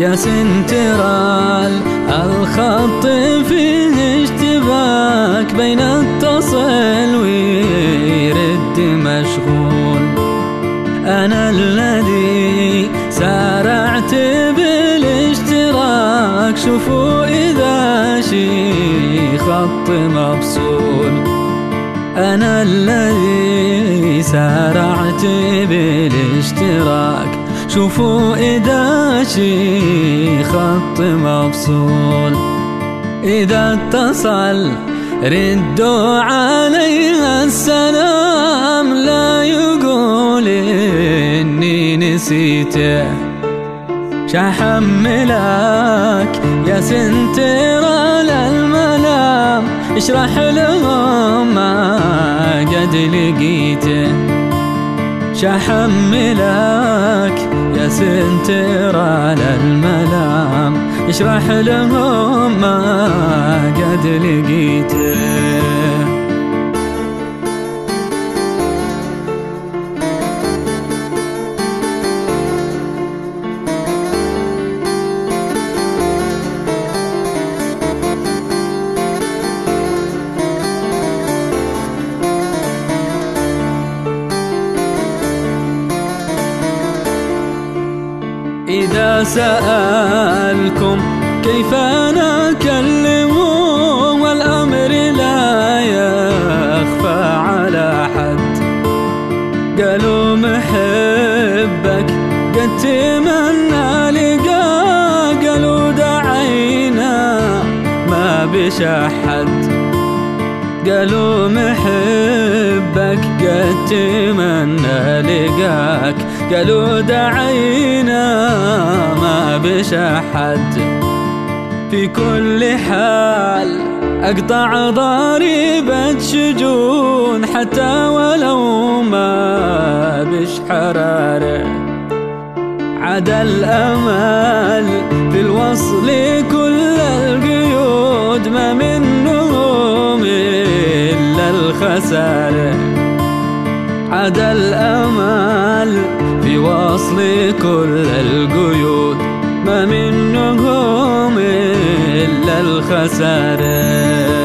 يا سنترال الخط فيه اشتباك بين اتصل ويرد مشغول. أنا الذي سارعت بالاشتراك، شوفوا إذا شي خط مفصول. أنا الذي سارعت بالاشتراك، شوفوا إذا شي خط مفصول. إذا اتصل ردوا عليها السلام، لا يقول إني نسيته. شحملك يا سنترال الملام، اشرح لهم ما قد لقيته. شحملك يا سنترال الملام، اشرح لهم ما قد لقيته. إذا سألكم كيف أنا أكلمهم، والأمر لا يخفى على حد. قالوا محبك قد تمنى لقاك، قالوا دعينا ما بشحد. قالوا محبك قد تمنى لقاك، قالوا دعينا ما بشحد. في كل حال أقطع ضريبة شجون، حتى ولو ما بش حرارة. عدا الأمل في الوصل كل القيود، ما منهم إلا الخسارة. عدا الأمل في وصل كل القيود، ما منهم إلا الخسارة.